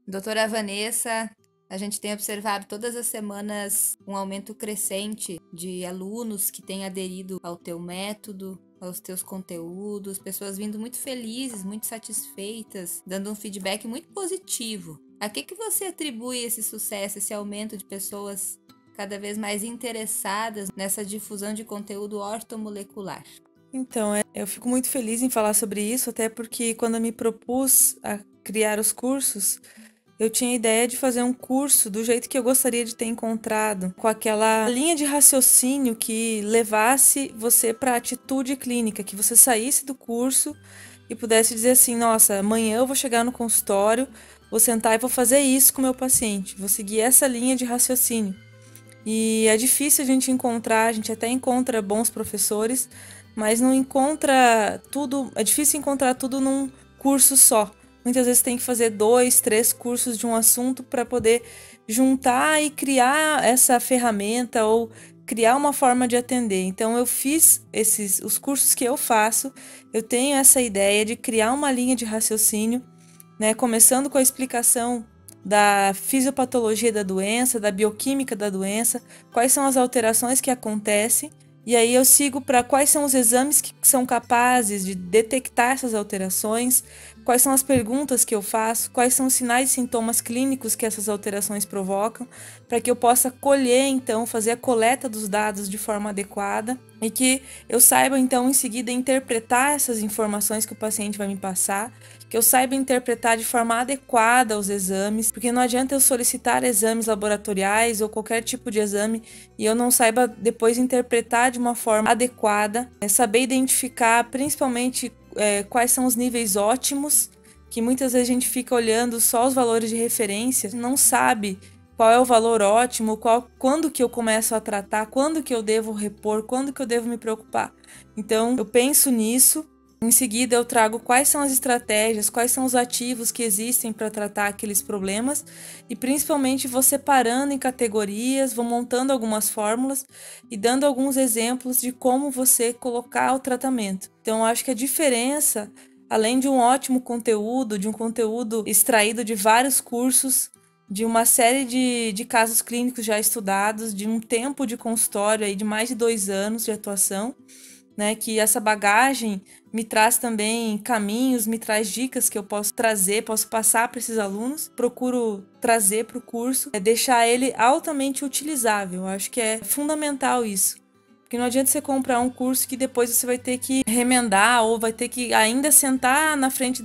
Doutora Vanessa, a gente tem observado todas as semanas um aumento crescente de alunos que têm aderido ao teu método, aos teus conteúdos, pessoas vindo muito felizes, muito satisfeitas, dando um feedback muito positivo. A que você atribui esse sucesso, esse aumento de pessoas cada vez mais interessadas nessa difusão de conteúdo ortomolecular? Então, eu fico muito feliz em falar sobre isso, até porque quando eu me propus a criar os cursos, eu tinha a ideia de fazer um curso do jeito que eu gostaria de ter encontrado, com aquela linha de raciocínio que levasse você para a atitude clínica, que você saísse do curso e pudesse dizer assim: nossa, amanhã eu vou chegar no consultório, vou sentar e vou fazer isso com o meu paciente, vou seguir essa linha de raciocínio. E é difícil a gente encontrar, a gente até encontra bons professores, mas não encontra tudo, é difícil encontrar tudo num curso só. Muitas vezes tem que fazer 2, 3 cursos de um assunto para poder juntar e criar essa ferramenta ou criar uma forma de atender. Então eu fiz os cursos que eu faço, eu tenho essa ideia de criar uma linha de raciocínio, né, começando com a explicação da fisiopatologia da doença, da bioquímica da doença, quais são as alterações que acontecem, e aí eu sigo para quais são os exames que são capazes de detectar essas alterações, quais são as perguntas que eu faço, quais são os sinais e sintomas clínicos que essas alterações provocam, para que eu possa colher, então, fazer a coleta dos dados de forma adequada e que eu saiba, então, em seguida interpretar essas informações que o paciente vai me passar, que eu saiba interpretar de forma adequada os exames, porque não adianta eu solicitar exames laboratoriais ou qualquer tipo de exame e eu não saiba depois interpretar de uma forma adequada, saber identificar principalmente quais são os níveis ótimos, que muitas vezes a gente fica olhando só os valores de referência, não sabe qual é o valor ótimo, quando que eu começo a tratar, quando que eu devo repor, quando que eu devo me preocupar. Então, eu penso nisso. Em seguida, eu trago quais são as estratégias, quais são os ativos que existem para tratar aqueles problemas e principalmente vou separando em categorias, vou montando algumas fórmulas e dando alguns exemplos de como você colocar o tratamento. Então, eu acho que a diferença, além de um ótimo conteúdo, de um conteúdo extraído de vários cursos, de uma série de casos clínicos já estudados, de um tempo de consultório aí de mais de 2 anos de atuação, né, que essa bagagem me traz também caminhos, me traz dicas que eu posso trazer, posso passar para esses alunos, procuro trazer para o curso, deixar ele altamente utilizável. Eu acho que é fundamental isso. Porque não adianta você comprar um curso que depois você vai ter que remendar ou vai ter que ainda sentar na frente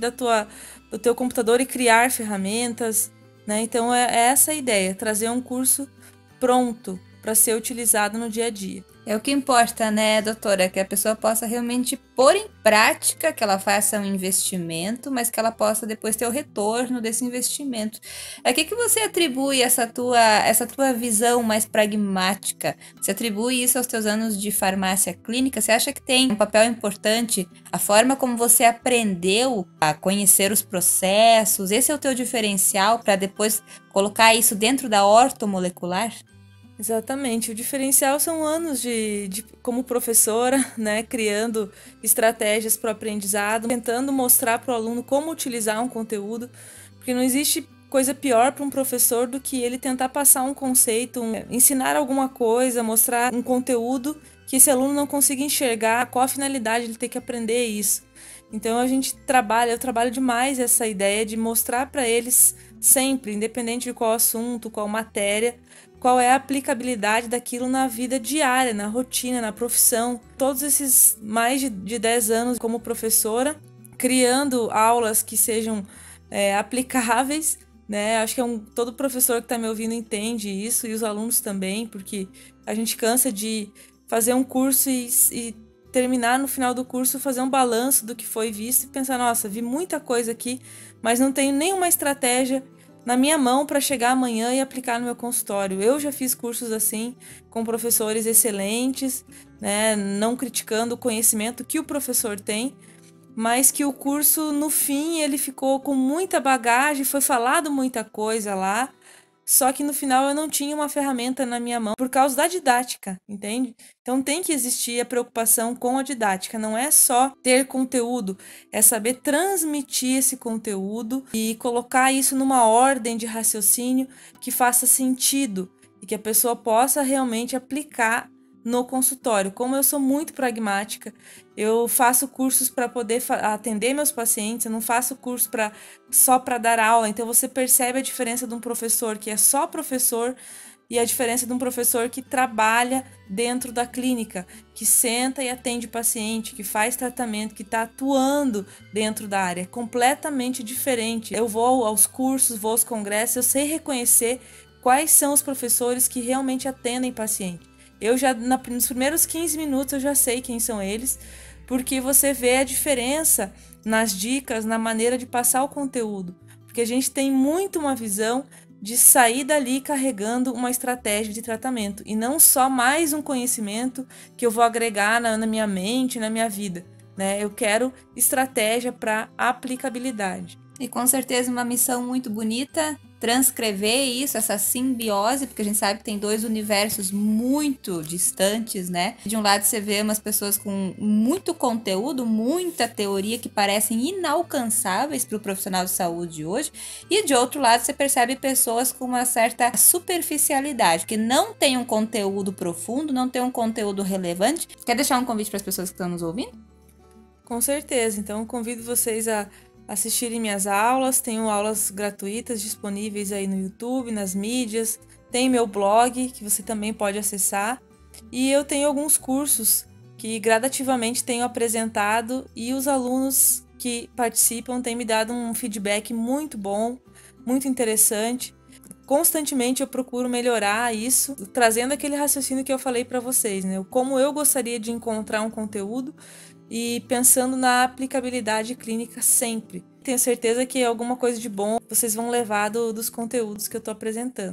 do teu computador e criar ferramentas, né? Então é essa a ideia, trazer um curso pronto para ser utilizado no dia a dia. É o que importa, né, doutora? Que a pessoa possa realmente pôr em prática, que ela faça um investimento, mas que ela possa depois ter o retorno desse investimento. A que você atribui essa tua visão mais pragmática? Você atribui isso aos teus anos de farmácia clínica? Você acha que tem um papel importante a forma como você aprendeu a conhecer os processos? Esse é o teu diferencial para depois colocar isso dentro da ortomolecular? Exatamente. O diferencial são anos como professora, né, criando estratégias para o aprendizado, tentando mostrar para o aluno como utilizar um conteúdo, porque não existe coisa pior para um professor do que ele tentar passar um conceito, ensinar alguma coisa, mostrar um conteúdo que esse aluno não consiga enxergar qual a finalidade de ele ter que aprender isso. Então eu trabalho demais essa ideia de mostrar para eles sempre, independente de qual assunto, qual matéria, qual é a aplicabilidade daquilo na vida diária, na rotina, na profissão. Todos esses mais de 10 anos como professora, criando aulas que sejam aplicáveis, né? Acho que todo professor que está me ouvindo entende isso, e os alunos também, porque a gente cansa de fazer um curso e terminar no final do curso, fazer um balanço do que foi visto e pensar, nossa, vi muita coisa aqui, mas não tenho nenhuma estratégia na minha mão para chegar amanhã e aplicar no meu consultório. Eu já fiz cursos assim, com professores excelentes, né, não criticando o conhecimento que o professor tem, mas que o curso, no fim, ele ficou com muita bagagem, foi falado muita coisa lá, só que no final eu não tinha uma ferramenta na minha mão por causa da didática, entende? Então tem que existir a preocupação com a didática, não é só ter conteúdo, é saber transmitir esse conteúdo e colocar isso numa ordem de raciocínio que faça sentido e que a pessoa possa realmente aplicar no consultório. Como eu sou muito pragmática, eu faço cursos para poder atender meus pacientes, eu não faço curso só para dar aula. Então você percebe a diferença de um professor que é só professor e a diferença de um professor que trabalha dentro da clínica, que senta e atende paciente, que faz tratamento, que está atuando dentro da área. É completamente diferente. Eu vou aos cursos, vou aos congressos, eu sei reconhecer quais são os professores que realmente atendem paciente. Eu já, nos primeiros 15 minutos, eu já sei quem são eles, porque você vê a diferença nas dicas, na maneira de passar o conteúdo. Porque a gente tem muito uma visão de sair dali carregando uma estratégia de tratamento, e não só mais um conhecimento que eu vou agregar na minha mente, na minha vida, né? Eu quero estratégia para aplicabilidade. E com certeza uma missão muito bonita, transcrever isso, essa simbiose, porque a gente sabe que tem dois universos muito distantes, né? De um lado você vê umas pessoas com muito conteúdo, muita teoria que parecem inalcançáveis para o profissional de saúde de hoje, e de outro lado você percebe pessoas com uma certa superficialidade, que não tem um conteúdo profundo, não tem um conteúdo relevante. Quer deixar um convite para as pessoas que estão nos ouvindo? Com certeza, então convido vocês a assistirem minhas aulas, tenho aulas gratuitas disponíveis aí no YouTube, nas mídias, tem meu blog que você também pode acessar, e eu tenho alguns cursos que gradativamente tenho apresentado e os alunos que participam têm me dado um feedback muito bom, muito interessante. Constantemente eu procuro melhorar isso, trazendo aquele raciocínio que eu falei para vocês, né? Como eu gostaria de encontrar um conteúdo e pensando na aplicabilidade clínica sempre. Tenho certeza que alguma coisa de bom vocês vão levar dos conteúdos que eu estou apresentando.